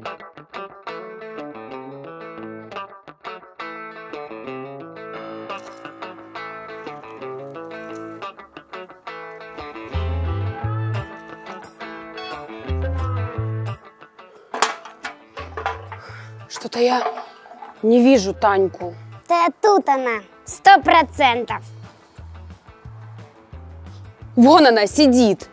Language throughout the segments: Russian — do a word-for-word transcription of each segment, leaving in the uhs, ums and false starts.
Что-то я не вижу Таньку. Да тут она, сто процентов. Вон она сидит.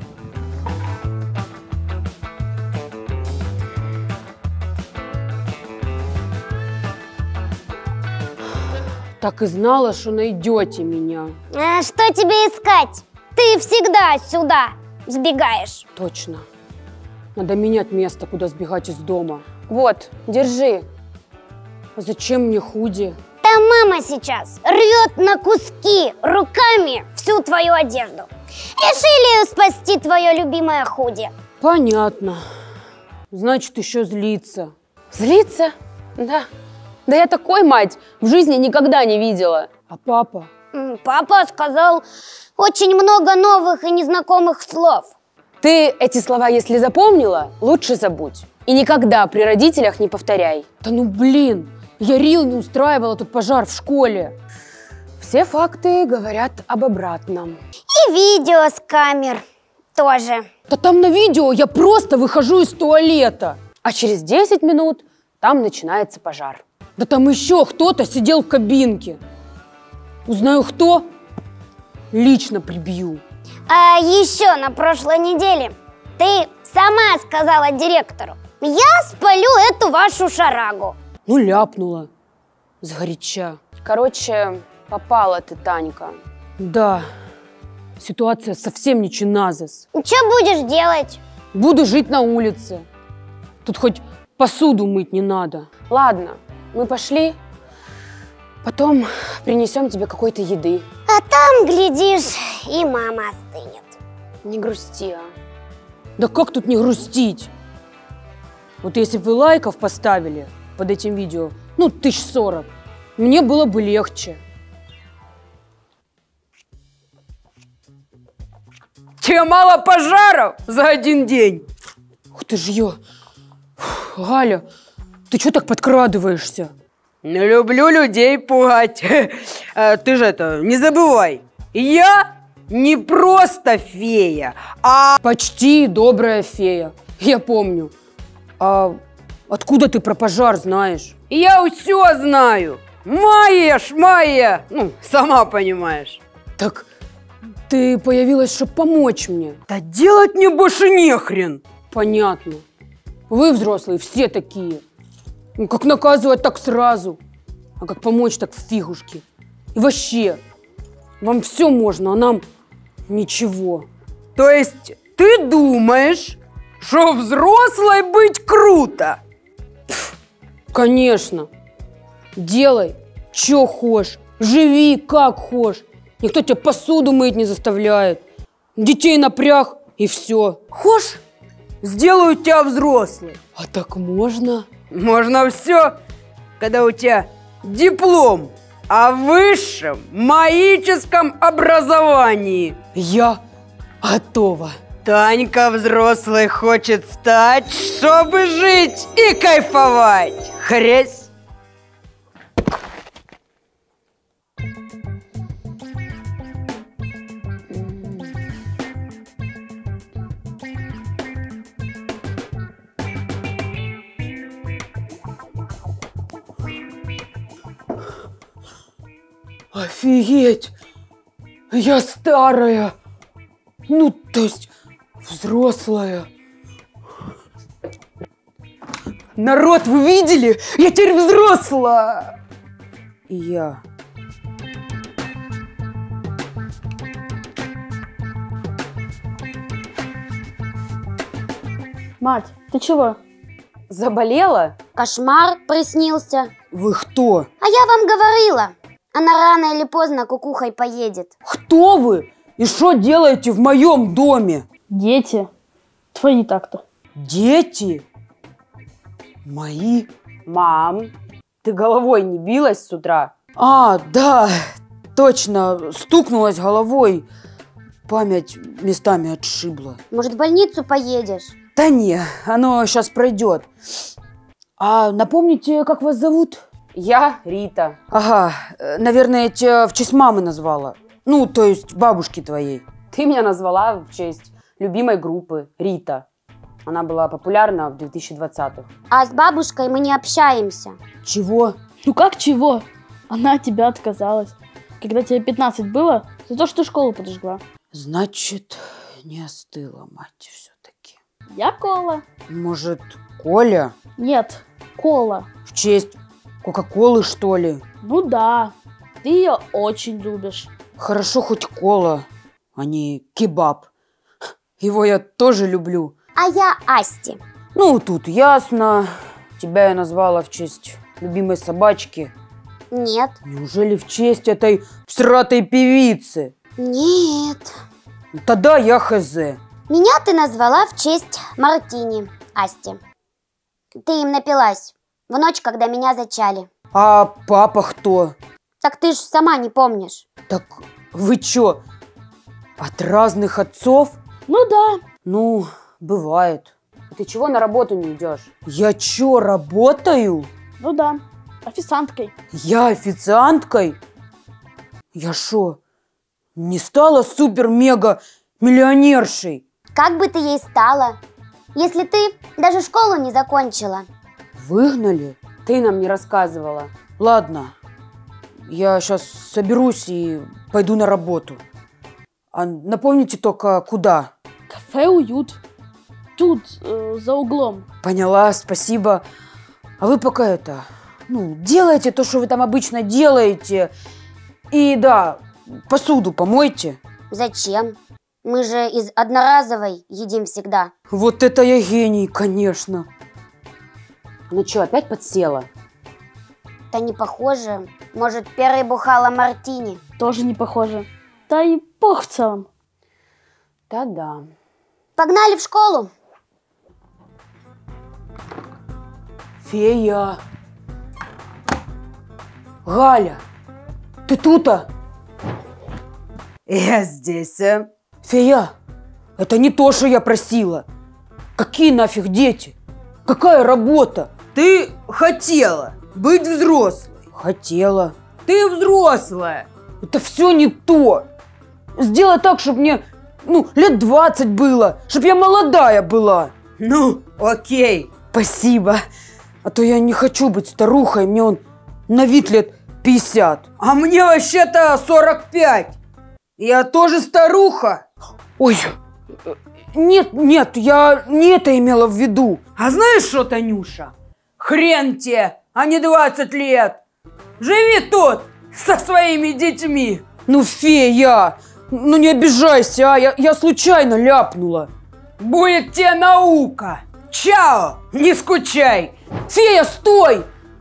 Так и знала, что найдете меня. А что тебе искать? Ты всегда сюда сбегаешь. Точно. Надо менять место, куда сбегать из дома. Вот, держи. А зачем мне худи? Да мама сейчас рвет на куски руками всю твою одежду. Решили спасти твое любимое худи. Понятно. Значит, еще злится. Злится? Да. Да я такой, мать, в жизни никогда не видела. А папа? Папа сказал очень много новых и незнакомых слов. Ты эти слова, если запомнила, лучше забудь. И никогда при родителях не повторяй. Да ну блин, я рил не устраивала тут пожар в школе. Все факты говорят об обратном. И видео с камер тоже. Да там на видео я просто выхожу из туалета. А через десять минут там начинается пожар. Да там еще кто-то сидел в кабинке. Узнаю кто, лично прибью. А еще на прошлой неделе ты сама сказала директору: я спалю эту вашу шарагу. Ну, ляпнула сгоряча. Короче, попала ты, Танька. Да, ситуация совсем не чиназис. Что будешь делать? Буду жить на улице. Тут хоть посуду мыть не надо. Ладно, мы пошли. Потом принесем тебе какой-то еды. А там, глядишь, и мама остынет. Не грусти, а. Да как тут не грустить? Вот если бы вы лайков поставили под этим видео, ну, тысяч сорок, мне было бы легче. Тебе мало пожаров за один день? Ух ты ж ё. Галя, ты чё так подкрадываешься? Не люблю людей пугать. Ты же это, не забывай, я не просто фея, а... Почти добрая фея, я помню. А откуда ты про пожар знаешь? Я все знаю. Майя ж, Майя, ну, сама понимаешь. Так ты появилась, чтобы помочь мне. Да делать мне больше нехрен. Понятно. Вы, взрослые, все такие. Ну, как наказывать, так сразу. А как помочь, так в фигушки. И вообще, вам все можно, а нам ничего. То есть ты думаешь, что взрослой быть круто? Пф, конечно. Делай, что хочешь. Живи, как хочешь. Никто тебя посуду мыть не заставляет. Детей напряг, и все. Хочешь, сделаю тебя взрослой. А так можно? Можно все, когда у тебя диплом о высшем магическом образовании. Я готова. Танька взрослой хочет стать, чтобы жить и кайфовать. Хресь. Офигеть! Я старая! Ну, то есть, взрослая. Народ, вы видели? Я теперь взрослая! И я. Мать, ты чего? Заболела? Кошмар приснился. Вы кто? А я вам говорила, она рано или поздно кукухой поедет. Кто вы? И что делаете в моем доме? Дети. Твои так-то. Дети? Мои? Мам, ты головой не билась с утра? А, да, точно, стукнулась головой. Память местами отшибла. Может, в больницу поедешь? Да не, оно сейчас пройдет. А напомните, как вас зовут? Я Рита. Ага, э, наверное, я тебя в честь мамы назвала. Ну, то есть бабушки твоей. Ты меня назвала в честь любимой группы Рита. Она была популярна в две тысячи двадцатых. А с бабушкой мы не общаемся. Чего? Ну как чего? Она от тебя отказалась. Когда тебе пятнадцать было, за то, что ты школу подожгла. Значит, не остыла мать все-таки. Я Кола. Может, Коля? Нет, Кола. В честь Кока-Колы, что ли? Ну да, ты ее очень любишь. Хорошо хоть Кола, а не кебаб. Его я тоже люблю. А я Асти. Ну, тут ясно. Тебя я назвала в честь любимой собачки. Нет. Неужели в честь этой всратой певицы? Нет. Тогда я хз. Меня ты назвала в честь Мартини, Асти. Ты им напилась в ночь, когда меня зачали. А папа кто? Так ты ж сама не помнишь. Так вы чё, от разных отцов? Ну да. Ну, бывает. Ты чего на работу не идешь? Я чё, работаю? Ну да, официанткой. Я официанткой? Я шо, не стала супер-мега-миллионершей? Как бы ты ей стала, если ты даже школу не закончила? Выгнали? Ты нам не рассказывала. Ладно, я сейчас соберусь и пойду на работу. А напомните только, куда? Кафе «Уют». Тут, э, за углом. Поняла, спасибо. А вы пока это, ну, делайте то, что вы там обычно делаете. И да, посуду помойте. Зачем? Мы же из одноразовой едим всегда. Вот это я гений, конечно. Ну что, опять подсела? Да не похоже. Может, перебухала Мартини. Тоже не похоже. Да и бог в целом. Да-да. Погнали в школу. Фея. Галя, ты тут-то? Я здесь. а? Фея, это не то, что я просила. Какие нафиг дети? Какая работа? Ты хотела быть взрослой. Хотела. Ты взрослая. Это все не то. Сделай так, чтобы мне, ну, лет двадцать было, чтобы я молодая была. Ну, окей. Спасибо. А то я не хочу быть старухой, мне он на вид лет пятьдесят. А мне вообще-то сорок пять. Я тоже старуха. Ой, нет, нет, я не это имела в виду. А знаешь что, Танюша? Хрен тебе, а не двадцать лет. Живи тут со своими детьми. Ну, фея, ну не обижайся, а, я, я случайно ляпнула. Будет тебе наука. Чао, не скучай. Фея, стой!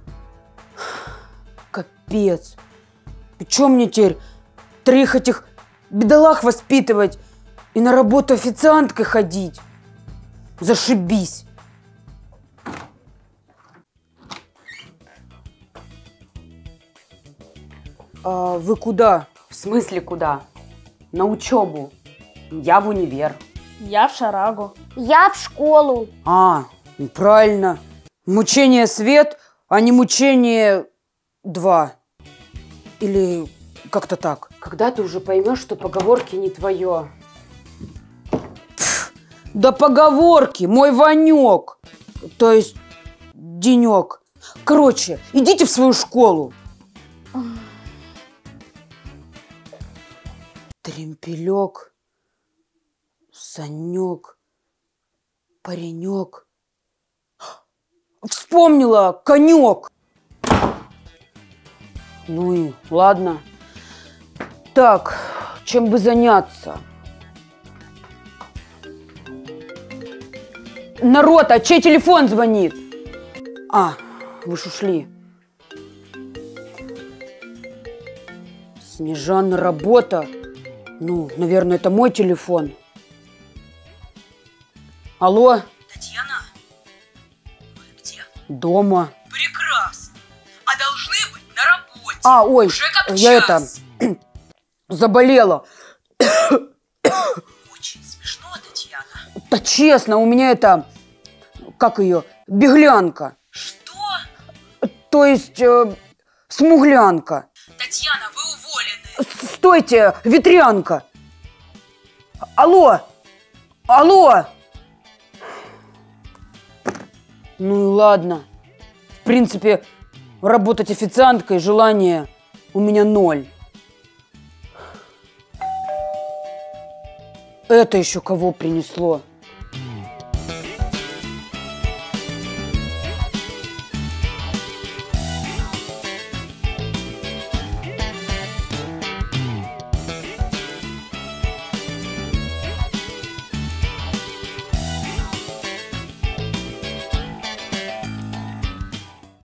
Капец. И чё мне теперь трех этих бедолаг воспитывать и на работу официанткой ходить? Зашибись. А вы куда? В смысле куда? На учебу. Я в универ. Я в шарагу. Я в школу. А, ну правильно. Мучение свет, а не мучение два. Или как-то так. Когда ты уже поймешь, что поговорки не твое? Да поговорки, мой Ванек. То есть денек. Короче, идите в свою школу. Тремпелек, Санек, паренек. Вспомнила, конек. Ну и ладно. Так, чем бы заняться? Народ, а чей телефон звонит? А, вы ж ушли. Снежана, работа. Ну, наверное, это мой телефон. Алло? Татьяна, вы где? Дома. Прекрасно. А должны быть на работе. А, ой, Уже как я час. это, заболела. Очень смешно, Татьяна. Да честно, у меня это, как ее, беглянка. Что? То есть э, смуглянка. Татьяна, вы уволены. С- Стойте, ветрянка. Алло, алло. Ну и ладно. В принципе, работать официанткой желания у меня ноль. Это еще кого принесло?